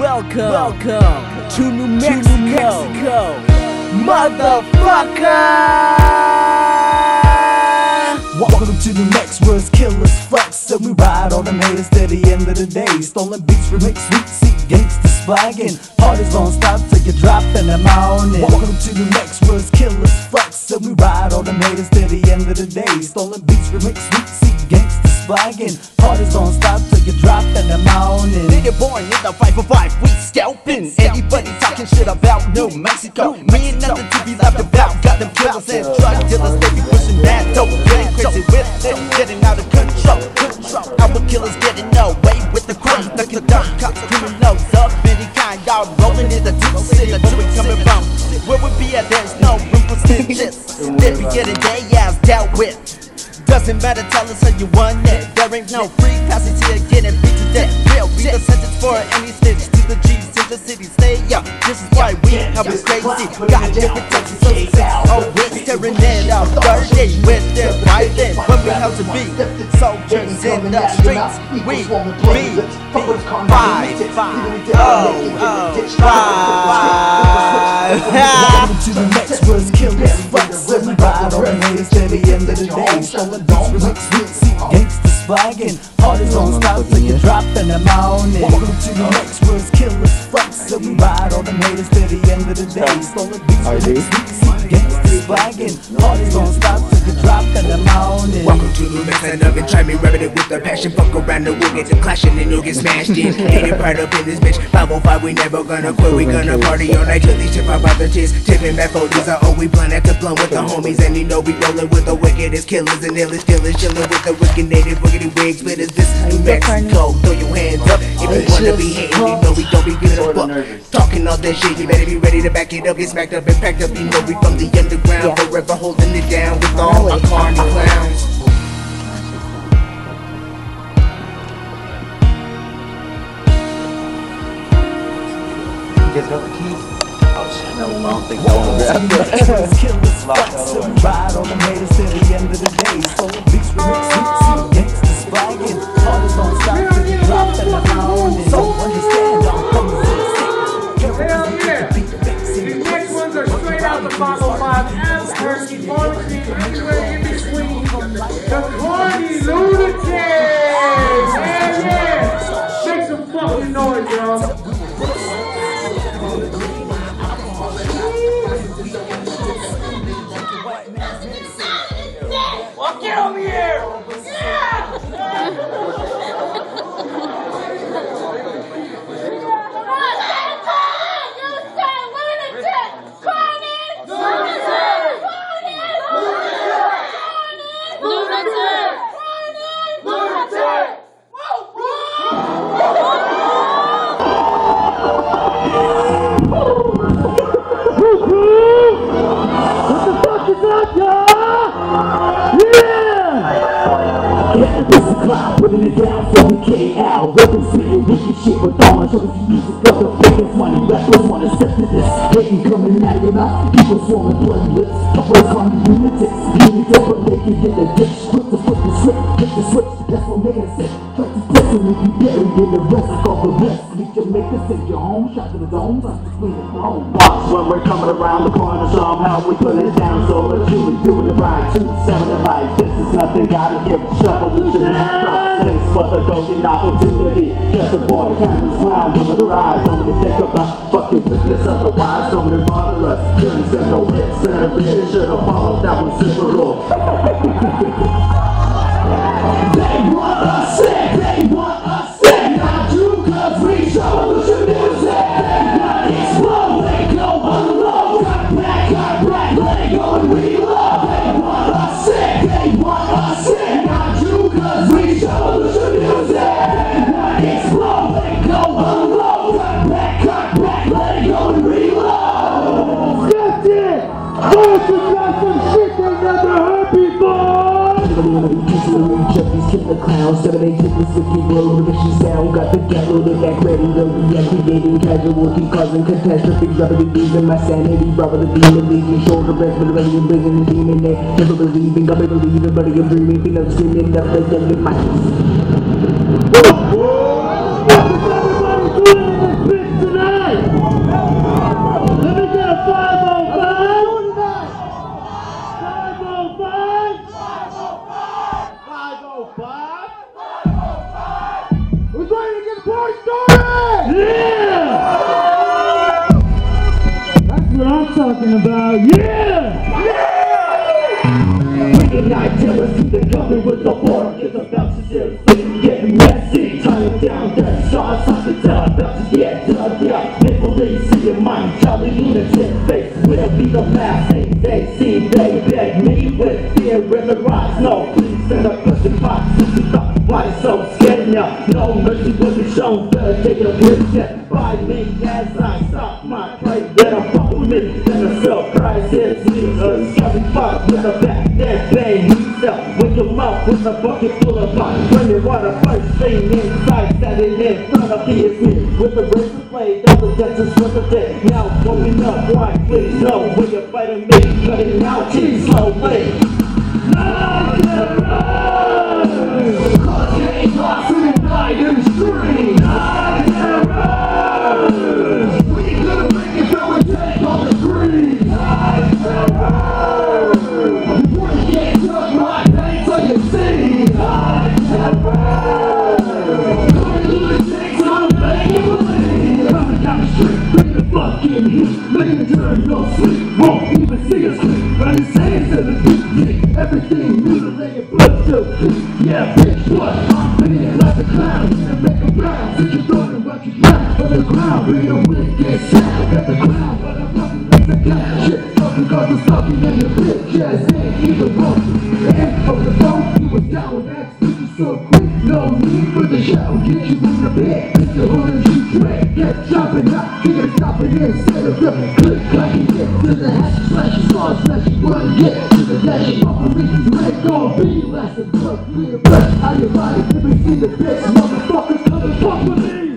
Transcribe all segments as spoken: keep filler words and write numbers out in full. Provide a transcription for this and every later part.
welcome, welcome to New Mexico, New Mexico. Motherfucker! Welcome to New Mexico, where it's killers flex, and we ride on them haters till the end of the day. Stolen beats, remix, sweet seat, gangsters flagging. Parties don't stop till you drop in the morning. Welcome to New Mexico, where it's killers flex, and we ride on them haters till the end of the day. Stolen beats, remix, sweet seat, gangsters flagging. Parties don't stop till you drop in the morning. Nigga born in the five for five, we scalping. Anybody talking shit about New Mexico, me ain't nothing to be left about. Got them killers and drug dealers, they be pushing that dope, getting crazy with it, getting out of control. Our killers getting away with the crime, the conduct cops, criminals of any kind. Y'all rolling in the deep city, the truth coming from where we be at. There's no room for snitches. They be getting their ass dealt with. Doesn't matter, tell us how you want it. There ain't no free passage here, getting beat to death. Real be the sentence for any snitch to the G's in the city. Stay up, this is why we have it crazy. Got different types of six, oh, we're staring it out dirty with their fighting. When we have to be soldiers in the streets, we be five, five, oh, oh, five. Welcome to the next world's killers flex, and we ride on the haters till the end of the day. Stolen beats, remix, sweet seat, gangsters flagging. Parties don't stop till you drop in the morning. Welcome to the next world's killers flex, and we ride on the haters till the end of the day. Stolen beats, remix, sweet seat, gangsters flagging. Parties don't stop till you drop in the morning. Welcome to New Mexico, and try me rubbing it with the passion. Fuck around and we'll get to clashing and you'll get smashed in. Getting part up in this bitch. five oh five, we never gonna quit. We gonna party all night till these chip out the chest. Tipping back foldies are all we blunt after blunt with the homies. And you know we rollin' with the wickedest killers and illest dealers. Chillin' with the wicked native wiggity wig splitters. This is New Mexico. Throw your hands up if you wanna be hating. You know we don't be giving a fuck. Talking all that shit, you better be ready to back it up. Get smacked up and packed up. You know we from the underground, yeah. Forever holding it down with all my Karnie clowns. You guys got the keys? Oh shit, no, I don't think no one grabbed it. Killers flex, and we ride on the haters till the end of the day. Stolen beats, remix, sweet seat, gangsters flagging. Parties don't stop till you drop in the morning. So understand, I'm coming to the stage. Hell yeah! These next ones are straight out the five oh five, Amherst, Farmington, anywhere in between. The Karnie Lunaticz! Yeah, yeah! Make some fucking noise, y'all. Well, get over here! Yeah! Putting it down so we K L. Working spitting wicked shit with all my shoulders. Music got the biggest money. Rappers wanna step to this. Hating coming out of your mouth. People swarming bloody lips. Couple Karnie Lunaticz. Units up but they can get the ditch. Quick to flip the switch. Hit the switch. That's what niggas say. Try to test it if you buried in the rest. Like all the rest. Make your make this take your home. Shot to the dome. Touch the screen and throne. Watch when we're coming around the corner. Somehow we put it down. So let's do it. Doing it right. Two, seven, and five. This is nothing. Gotta give a shuffle. We should have thanks for the golden opportunity. Just a boy, cameras round, over the rise. Don't let me take up my fucking business, otherwise don't let me bother us. Couldn't send no hits, and I really should have followed that one simple. They want us sick, they want us sick. Not you, cause we revolution music. They want explode, they go on the low. Cut back, cut back, let go and reload. They want us sick, they want us sick. Not you, cause we revolution music. They want explode, they go on the low. Cut back, cut back, let go and reload. That's it! Those who got some shit they never heard before! These killer clowns, seven eight hit the sticky road, the vicious sound, got the ghetto, the back ready to reactivating casualty, causing catastrophes, rubbing the in my sanity, robbing the demon, leaving shoulder breath, but ready and bringing the demon there, never believing, got me believing, but I'm dreaming, feel I'm screaming, up the deadly mic. Whoa! Whoa! Everybody doing this bitch! the party started! Yeah! That's what I'm talking about, yeah! Yeah! Wicked night terror, see the coming with the water. It's about to get getting messy. Turn it down, that shot, something down. About to get dug out. Make believe, see your mind. Karnie Lunaticz face will be the last thing they see. They beg me with fear in the rise. No, please send a pushing box. Why so scared now? No mercy will be shown. Better take a hit by me as I stop my play. Better fuck with me than a surprise hits me. A scary fuck with a back that bang. Himself with your mouth with a bucket full of hot running water. First thing inside, standing in front of me is me with a razor blade. All the dentist was a day. Now woken up, why please know when you're fighting me? Cutting out cheese slowly. No, cause you ain't lost in the night in the street. Night terror. We gonna make it so we take on the green. Night terror. We can't touch my pain so you see. Night terror. Karnie Lunaticz, I'm making believe. Coming down the street, bring the fucking heat. Making the turn, no sleep. Won't even see us creep. Running sands in the deep. Everything mutilated, blood so deep. Yeah, bitch, what? I'm feeling like a clown. And make a brown. Since you're throwing what you got on the ground. Bring a wicked sound at the ground. But I'm fucking like the cat. Shit, talking cause I'm sucking in the bitch. Yes, ain't even wrong. The end of the phone, he was down with X. This is so quick. No need for the show. Get you in the bed. It's the hood and you trick. Get chopping out. You gotta stop it instead of flipping. Click, clacking, get to the hash. Slash, slash, slash, run, get to the dash. Let go, be less than blood, be a breath. How you body, let me see the bitch. Motherfuckers, come and fuck with me.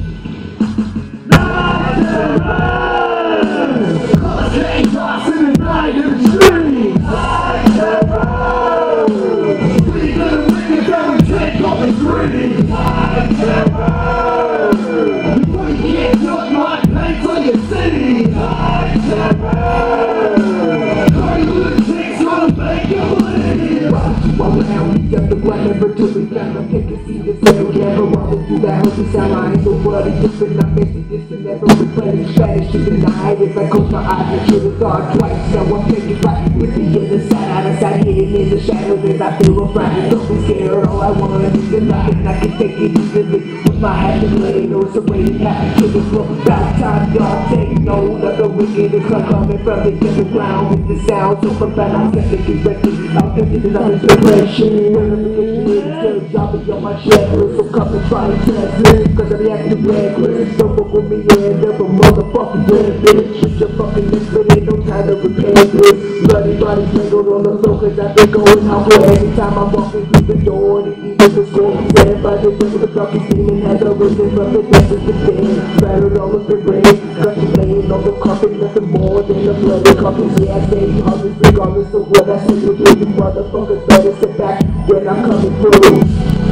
Night terror. Cause ain't lost in the night in the street. Night terror. We gonna make it down and take off the green. Night terror. You can't touch my paint till you see. Night terror. Karnie Lunaticz gonna make you believe. While we're out, we got the black number two, we got the pick and see the tail camera. While we do that, hope you sound like nobody different. I'm missing this and never replaying Spanish in the night. If I close my eyes, I should have thought twice. Now I'm taking right with the other side, out of sight, hidden in the shadows as I feel afraid. Don't be scared, all I wanna do is life, and I can take it easily. With my hand in lane, or it's a waiting half, kill the flow. About time, y'all take note of the wicked. It's like coming from the underground with the sound so profound. I'm getting ready, I'm thinking of inspiration. Still dropping on my checklist, so come and try and test me. Cause I'm acting reckless, don't fuck with me and never motherfucking dead bitch. With your fucking lips, but ain't no time to repair this. Bloody body tangled on the floor, cause I've been going out for every time I'm walking through the door. The evil the score, said by the way the fucking demon has arisen from the depths of the dead. Battered all of the brain, got you laying on the carpet, nothing more than a bloody carpet. Yeah, I stay hungry regardless of what I say to do. You motherfuckers better sit back when I'm coming through.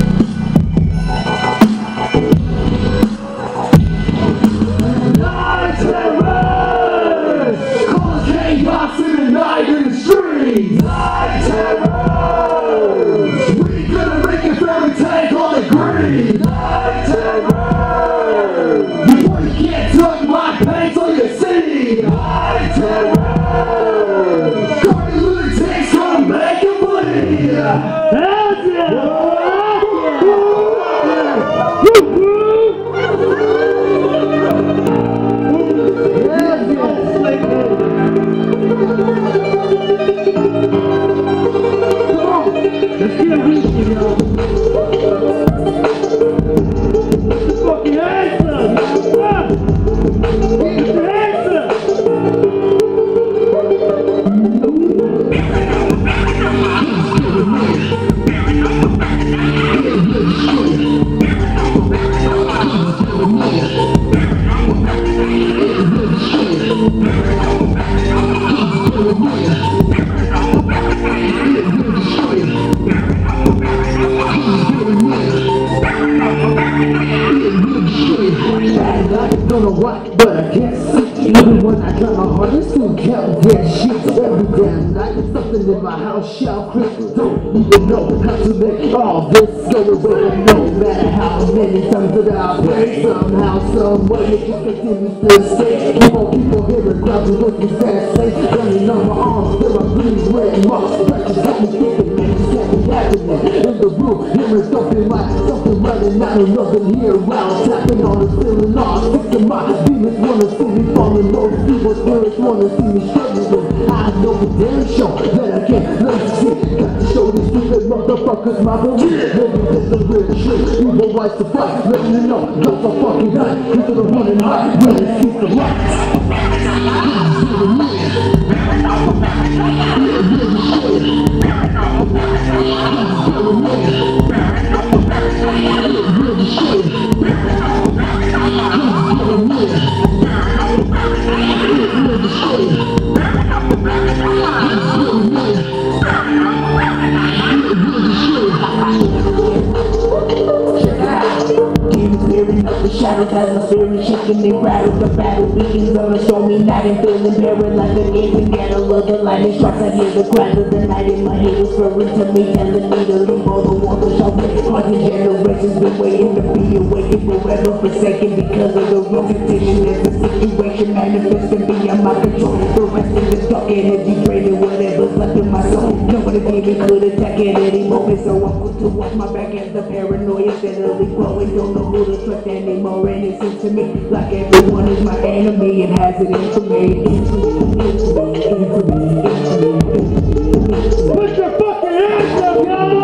Night terror! Cause chaos in the night in the street. Night terror! We gonna make it fairy take on the green. Night terror! Before you can't touch my paint till you see. Night terror! Karnie Lunaticz gonna make you bleed. That's it! Let's get a reach, y'all. Fucking hands up! Get your hands up! Don't know what, but I can't see. Even when I try my hardest to count that shit every damn night. Something in my house shall creep. Don't even know how to make all this go away. No matter how many many times that I pray, somehow, some way it just continues to stay. Keep on, keep on hearing crowds and looking fast, say, running on my arms, till I bleed red marks. Pressure got me thinking, man, this can't be happening. In the room, hearing something like something running out of nothing here. Round tapping on the ceiling, all six of my demons wanna see me falling low. Evil spirits wanna see me struggling. I know for damn sure that I can't let you see. Got to show these stupid motherfuckers my belief. Living is the real shit. Evil rights to fight, letting you know that's a fucking night. Into the running high, when it keeps the lights. Shadows has my spirit shaking and rattled. The battle begins on a stormy night and feeling paralyzed again. Together of the lightning strikes, I hear the cries of the night in my head whispering to me, telling me to leave all the walls shall break. Haunted generations been waiting to be awakened, forever forsaken because of the wrong decision. There's a situation manifesting beyond my control. The rest of the dark energy draining whatever's left in my soul. Nobody even could attack at any moment, so I'm quick to watch my back as the paranoia steadily growing. Don't know who to trust anymore. And it seems to me like everyone is my enemy and has it into me, into me, into me, into me, into me, into me. Put your fucking hands up,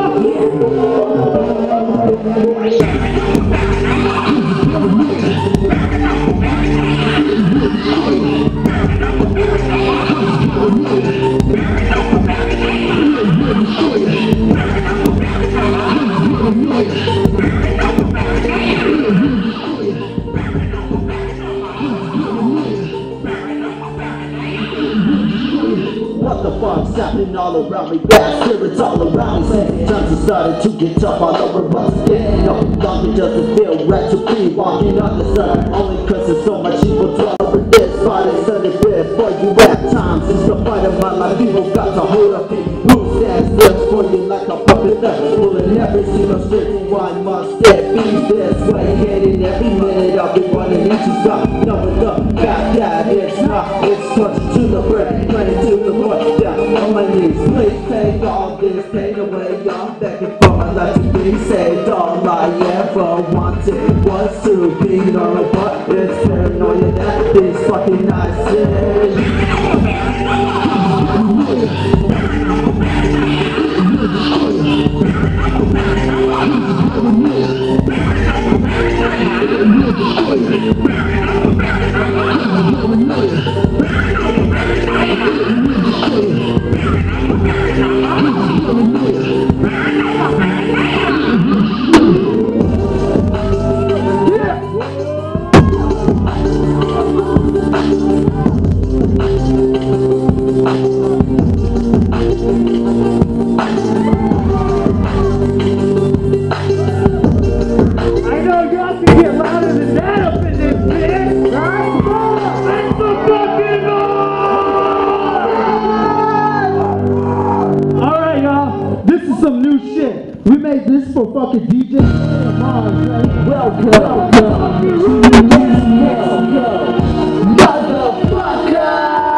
What the fuck's happening all around me? Bad spirits all around me. Second times it started to get tough all over once again. No longer does it feel right to be walking on the sun. Only cause there's so much evil dwell over this spot. It's sunny bit for you at times. It's the fight of my life. People got to hold up me. Who stands there for you like a puppet that pulling every single string? One must it be this way? Hitting every minute I'll be running into stop. Knowing the fact that it's not. It's touching to the brick, trying to the Lord. Down on my knees, please take all this pain away. I'm begging for my life to be saved. All I ever wanted was to be normal, but it's paranoia that these fucking eyes say. We made this for fucking D J. Welcome, welcome to the next level, motherfucker.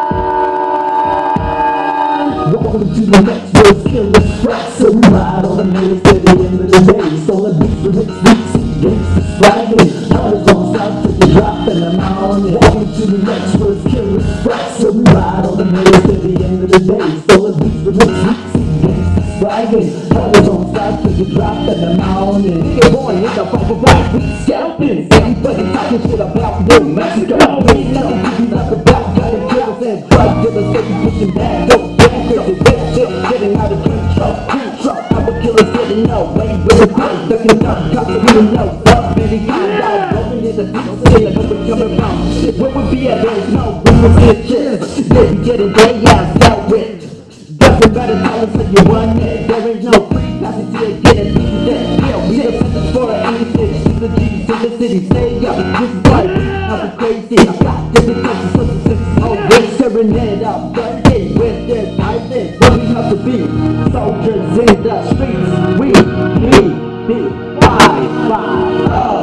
Welcome to the next world's killer tracks. So we ride on the main to the end of the day. Stolen beats for mixed beats, gangsta swaggin'. Colors on stop till you drop and I'm on it. Welcome to the next world's killer tracks. So we ride on the main to the end of the day. Stolen beats for mixed beats, gangsta swaggin'. Colors on stop till you drop and I'm on it. Nigga born in the fight for right, we scalping. Everybody talking shit about New Mexico. Ain't nothing to be left about. Got the killers and drug dealers, they be pushing back. Don't get crazy with shit, getting out of control. Control, I'm a killer getting away with the gun. Looking up, cops are really low. Up, many kind out, rolling in the deep city, like hope it's coming around. Shit, where would be at? There's no room for snitches. They be getting their ass dealt with. Doesn't matter how it's like you run it. There ain't no free passage here, getting beat to death. Yeah, we the sentence for anything. She's the G's in the city, stay up. This is why I'm crazy. I got different types of substances. Always tearing it up. Dirty with this piping. What we have to be. Soldiers in the streets. We, we, be, five, five, oh.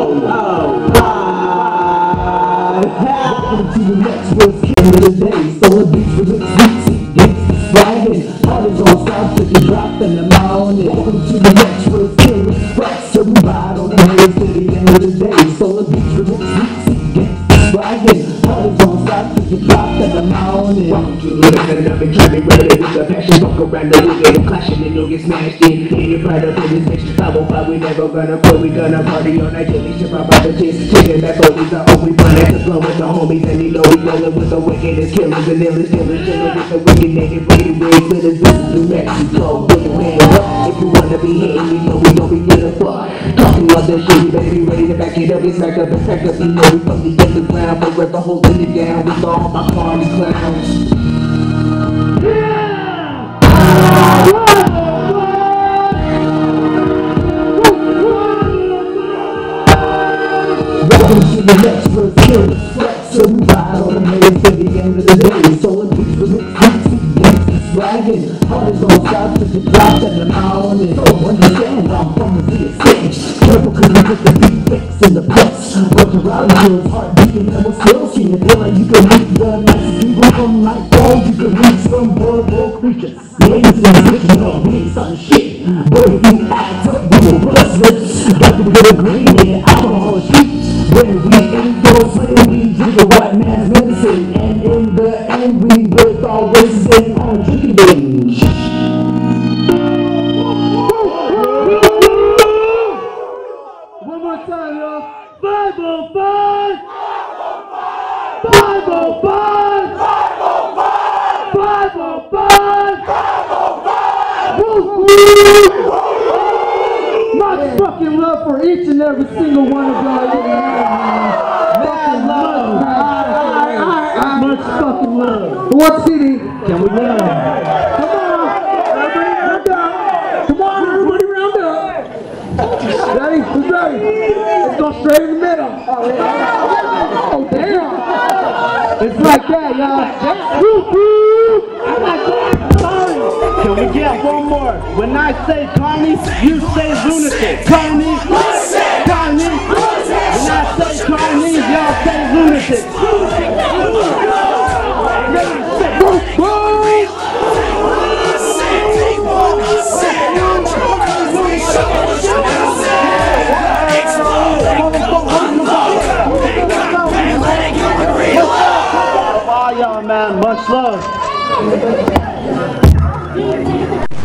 of the day. Solar beats with it, sweet, gangsta swaggin'. Parties don't stop till you drop in the morning. Welcome to the lesson of it, try me ready with the passion. Walk around the wicked, I'm clashing and you'll get smashed in. Getting right up in this bitch, five oh five, we never gonna quit. We gonna party all night till we ship out by the tits. Taking back all these are all we run at the flow with the homies. And you know we rollin' with the wickedest killers and illest killers. Chillin' with the wicked naked, wicked rig splitters. This is New Mexico, put your hands up. If you wanna be hitting, you know we gon' be getting fucked. Talking all that shit, you better be ready to back it up. Get smacked up and packed up, you know we from the underground. Forever holding it down with all my Karnie clowns. Welcome to the next verse, kill the flex. So we ride on the maze till the end of the day. Solar beats with it, sweet, gangsta swaggin'. Parties don't stop till you drop in the morning. So understand, I'm from the stage. Careful cause we put the beat fix in the press. Work around your heart beating and we'll still see you. Feel like you can reach the next people from nightfall. You can reach some verbal creatures. Ladies and bitches, no, we ain't starting shit. But if you act up, we will bust lips. Got to get a green and alcohol streets. When we endorse, when we drink the white man's medicine. And in the end, we break all racism on drinking binge. One more time, y'all. five oh five! five oh five! five oh five! Woo! Much fucking love for each and every single one of y'all. Mad love. Much fucking love. What city can we love? Come on. Everybody round up. Come on, everybody round up. Ready? Who's ready? Let's go straight in the middle. Oh, damn. It's like that, y'all. Woo, woo. I like that. Sorry. Can we get one more? When I say Karnie, you say lunatic. Karnie, Karnie. When I say Karnie, y'all say lunatic. All y'all, man. Much love.